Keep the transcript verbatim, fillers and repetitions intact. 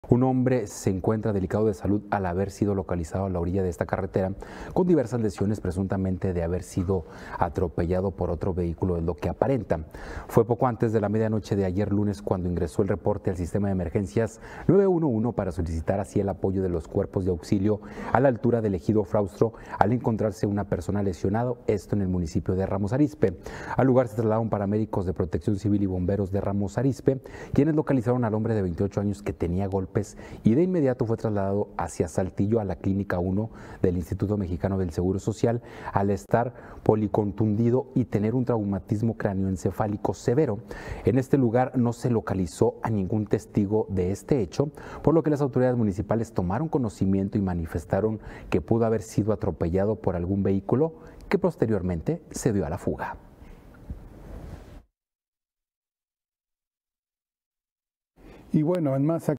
Un hombre se encuentra delicado de salud al haber sido localizado a la orilla de esta carretera con diversas lesiones, presuntamente de haber sido atropellado por otro vehículo, es lo que aparenta. Fue poco antes de la medianoche de ayer lunes cuando ingresó el reporte al sistema de emergencias nueve uno uno para solicitar así el apoyo de los cuerpos de auxilio a la altura del ejido Fraustro al encontrarse una persona lesionada, esto en el municipio de Ramos Arizpe. Al lugar se trasladaron paramédicos de Protección Civil y bomberos de Ramos Arizpe, quienes localizaron al hombre de veintiocho años que tenía golpes y de inmediato fue trasladado hacia Saltillo a la Clínica uno del Instituto Mexicano del Seguro Social al estar policontundido y tener un traumatismo cráneoencefálico severo. En este lugar no se localizó a ningún testigo de este hecho, por lo que las autoridades municipales tomaron conocimiento y manifestaron que pudo haber sido atropellado por algún vehículo que posteriormente se dio a la fuga. Y bueno, en más